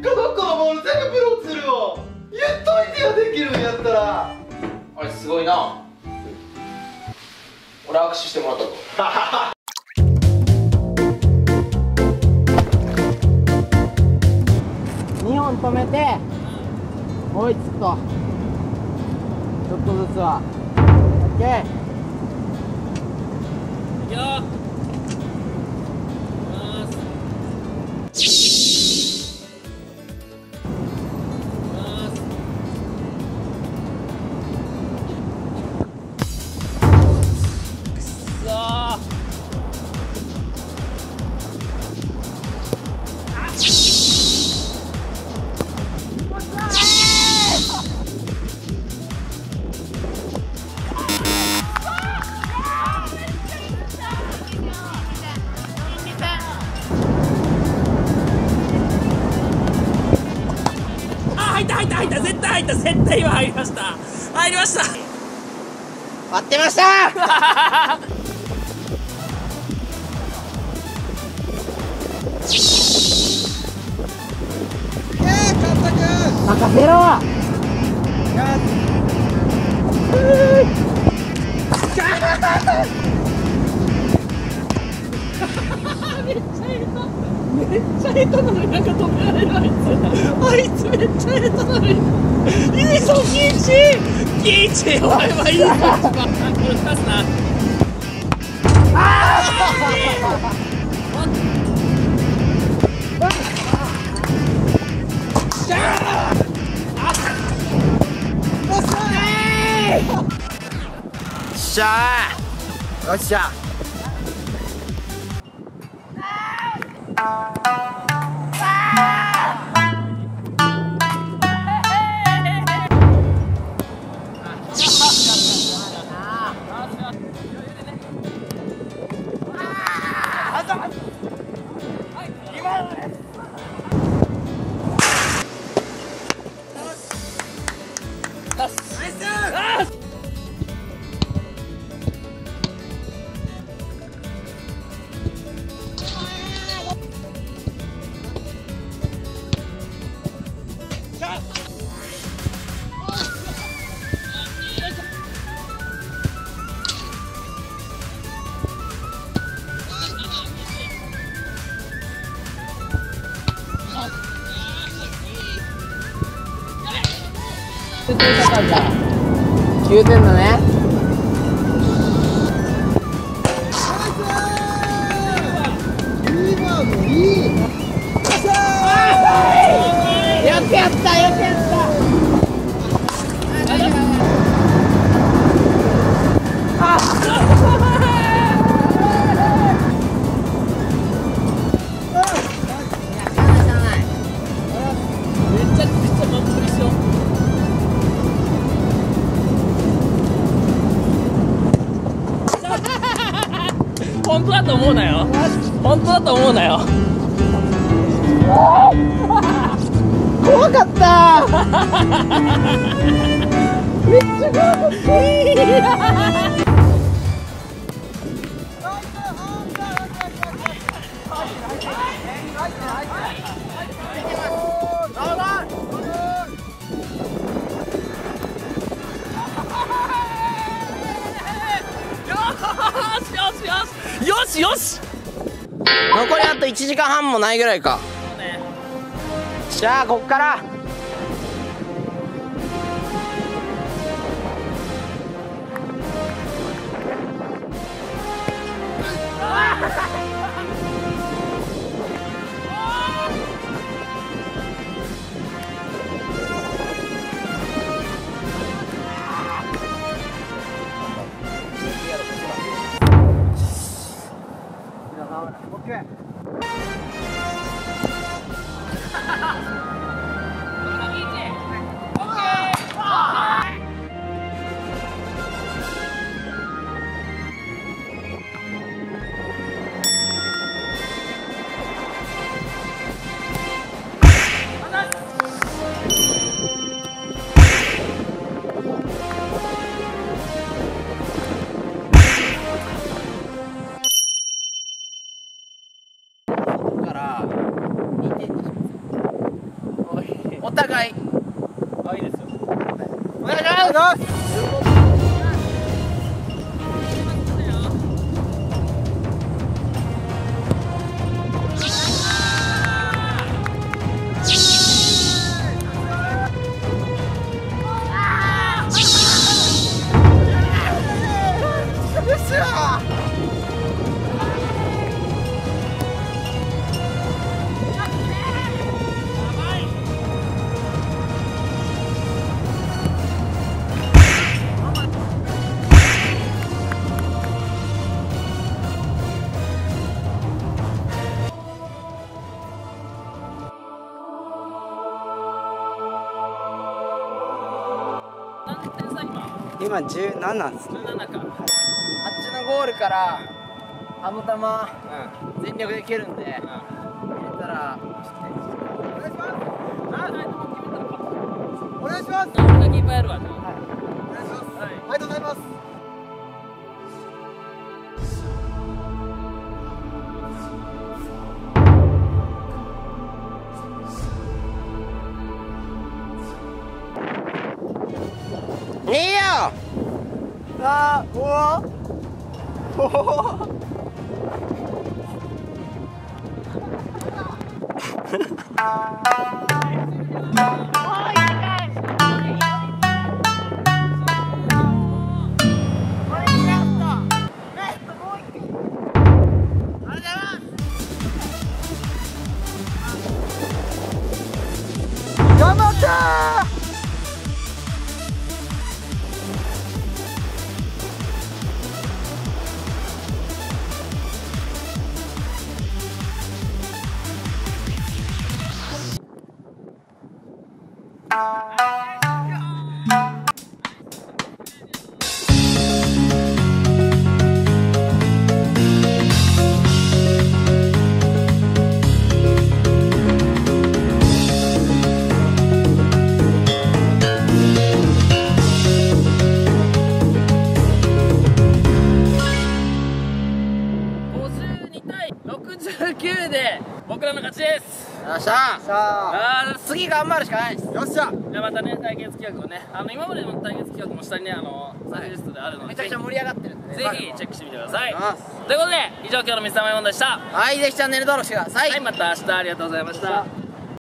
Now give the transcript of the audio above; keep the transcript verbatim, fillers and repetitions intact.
角っこのボール全部ブロックするよ。言っといてよ、できるんやったら。 あれすごいな。俺握手してもらったぞ。 にほん止めて追いつくと、ちょっとずつは。オッケー。いくよ。 入った入った入った絶対入った絶対今入りました入りました待ってました任せろ。 めっちゃ下手なのになんか止められるあいつあいつめっちゃ下手なのにいいぞキイチキイチお前はいいぞ一番これ出すなあっしゃー、よっしゃ。きゅうてん高いじゃん。きゅうてんだね。よくやったよくやった。あ本当だと思うなよ本当だと思うなよ怖かっためっちゃ怖かったよしよし残りあといちじかんはんもないぐらいか。じゃあこっからオッケー。からにてんにします。 回あ、いいですよ。 お願いします。今じゅうななですね。 じゅうななか。 あっちのゴールからあの球全力で蹴るんで、入れたらお願いします。あ、ないとも決めたのか。 お願いします。 俺がキーパーやるわじゃあ。 お願いします。 はい。 ありがとうございます。 いいよ。あー、おお。おお。頑張ったー。 ごじゅうにたいろくじゅうきゅうで僕らの勝ちです。 よっしゃー。 あー、 次頑張るしかないです。 よっしゃ。 じゃあまたね、対決企画をね、あの今までの対決企画も下にね、あのサイリストであるので、 めちゃくちゃ盛り上がってるんでね。 ぜひチェックしてみてください。 お願いします。 ということで、以上今日の水溜りボンドでした。 はい、ぜひチャンネル登録してください。 はい、また明日ありがとうございました。